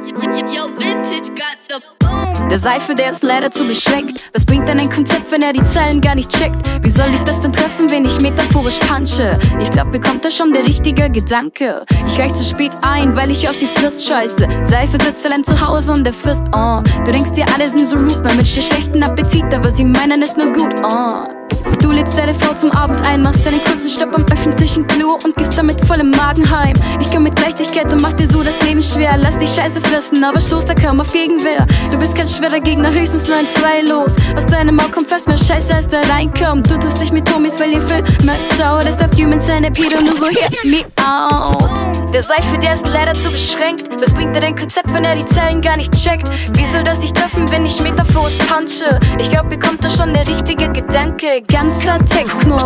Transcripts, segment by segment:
Yo, Vintage got the boom. Der Seife, der ist leider zu beschränkt. Was bringt denn ein Konzept, wenn er die Zeilen gar nicht checkt? Wie soll ich das denn treffen, wenn ich metaphorisch punche? Ich glaub, mir kommt da schon der richtige Gedanke. Ich reich zu spät ein, weil ich auf die Frist scheiße. Seife sitzt allein zu Hause und der frisst, Du denkst dir, alle sind so rude, man wünscht dir schlechten Appetit, aber sie meinen es nur gut, Du lädst deine Frau zum Abend ein, machst einen kurzen Stopp am öffentlichen Klo und gehst damit vollem Magen heim. Ich komm mit Leichtigkeit und mach dir so das Leben schwer. Lass dich Scheiße fressen, aber stoß da kaum auf Gegenwehr. Du bist kein schwerer Gegner, höchstens nur ein Freilos. Aus deinem Maul kommt fast mehr Scheiße, als da reinkommt. Du triffst dich mit Homies, weil ihr Filme schaut. Es darf Human Centipede und du so hear me out. Der Seife, der ist leider zu beschränkt. Was bringt dir dein Konzept, wenn er die Zeilen gar nicht checkt? Wie soll das dich treffen, wenn ich metaphorisch punche? Ich glaub, mir kommt da schon der richtige Gedanke. Ganzer Text, nur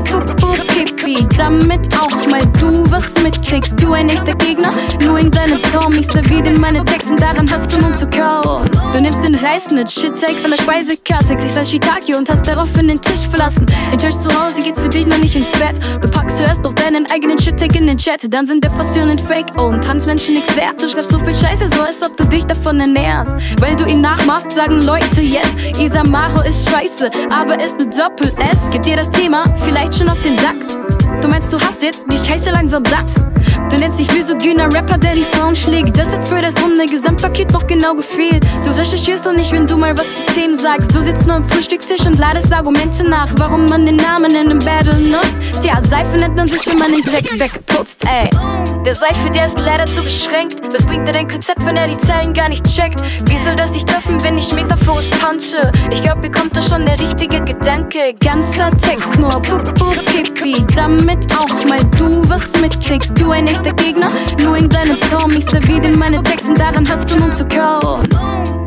Pipi, damit auch mal du was mitkriegst. Du ein echter Gegner, nur in deinem Traum. Ich serviere meine Texten, daran hast du nun zu kauen. Du nimmst den Reis mit Shit-Take von der Speisekarte, kriegst ein Shiitake und hast daraufhin den Tisch verlassen. Enttäuscht zu Hause geht's für dich noch nicht ins Bett. Du packst zuerst doch deinen eigenen Shit-Take in den Chat. Dann sind Depressionen fake und Transmenschen nix wert. Du schreibst so viel Scheiße, so als ob du dich davon ernährst. Weil du ihn nachmachst, sagen Leute jetzt, Isamaro ist scheiße, aber ist mit Doppel-S. Geht dir das Thema vielleicht schon auf den Sack? Du meinst, du hast jetzt die Scheiße langsam satt? Du nennst dich misogyner Rapper, der die Frauen schlägt. Das hat für das runde Gesamtpaket noch genau gefehlt. Du recherchierst doch nicht, wenn du mal was zu Themen sagst. Du sitzt nur am Frühstückstisch und ladest Argumente nach, warum man den Namen in einem Battle nutzt. Tja, Seife nennt man sich, wenn man den Dreck wegputzt, ey. Der Seife, der ist leider zu beschränkt. Was bringt dir dein Konzept, wenn er die Zeilen gar nicht checkt? Wie soll das dich treffen, wenn ich metaphorisch punche? Ich glaub, mir kommt da schon der richtige Gedanke. Ganzer Text, nur Pipi, damit auch mal du was mitkriegst. Du ein echter Gegner, nur in deinem Traum. Ich serviere meine Texten, daran hast du nun zu kauen.